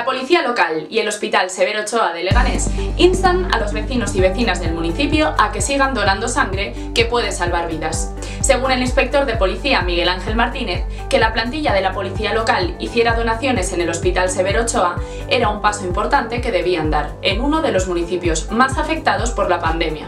La policía local y el Hospital Severo Ochoa de Leganés instan a los vecinos y vecinas del municipio a que sigan donando sangre que puede salvar vidas. Según el inspector de policía Miguel Ángel Martínez, que la plantilla de la policía local hiciera donaciones en el Hospital Severo Ochoa era un paso importante que debían dar en uno de los municipios más afectados por la pandemia.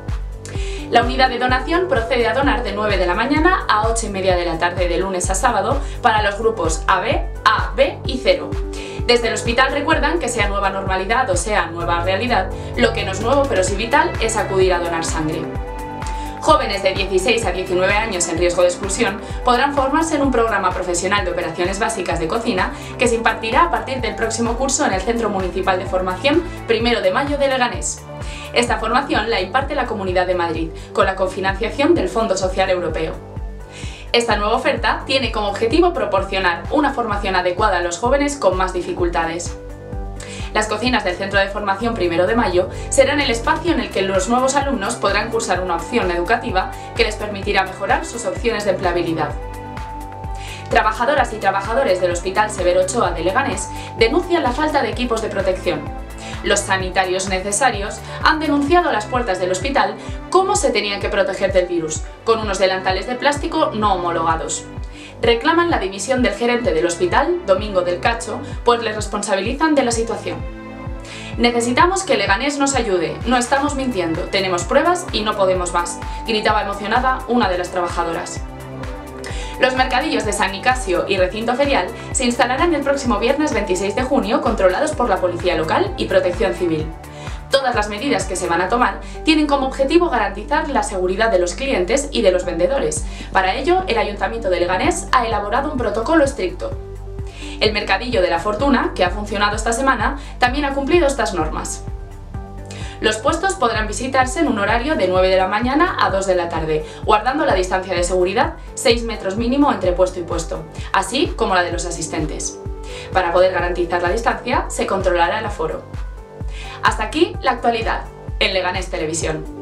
La unidad de donación procede a donar de 9 de la mañana a 8:30 de la tarde de lunes a sábado para los grupos AB, A, B y 0. Desde el hospital recuerdan que sea nueva normalidad o sea nueva realidad, lo que no es nuevo pero sí vital es acudir a donar sangre. Jóvenes de 16 a 19 años en riesgo de exclusión podrán formarse en un programa profesional de operaciones básicas de cocina que se impartirá a partir del próximo curso en el Centro Municipal de Formación 1 de Mayo de Leganés. Esta formación la imparte la Comunidad de Madrid, con la cofinanciación del Fondo Social Europeo. Esta nueva oferta tiene como objetivo proporcionar una formación adecuada a los jóvenes con más dificultades. Las cocinas del Centro de Formación 1 de Mayo serán el espacio en el que los nuevos alumnos podrán cursar una opción educativa que les permitirá mejorar sus opciones de empleabilidad. Trabajadoras y trabajadores del Hospital Severo Ochoa de Leganés denuncian la falta de equipos de protección. Los sanitarios necesarios han denunciado a las puertas del hospital cómo se tenían que proteger del virus, con unos delantales de plástico no homologados. Reclaman la dimisión del gerente del hospital, Domingo del Cacho, pues les responsabilizan de la situación. Necesitamos que Leganés nos ayude, no estamos mintiendo, tenemos pruebas y no podemos más, gritaba emocionada una de las trabajadoras. Los mercadillos de San Nicasio y Recinto Ferial se instalarán el próximo viernes 26 de junio controlados por la Policía Local y Protección Civil. Todas las medidas que se van a tomar tienen como objetivo garantizar la seguridad de los clientes y de los vendedores. Para ello, el Ayuntamiento de Leganés ha elaborado un protocolo estricto. El Mercadillo de la Fortuna, que ha funcionado esta semana, también ha cumplido estas normas. Los puestos podrán visitarse en un horario de 9 de la mañana a 2 de la tarde, guardando la distancia de seguridad 6 metros mínimo entre puesto y puesto, así como la de los asistentes. Para poder garantizar la distancia, se controlará el aforo. Hasta aquí la actualidad en Leganés Televisión.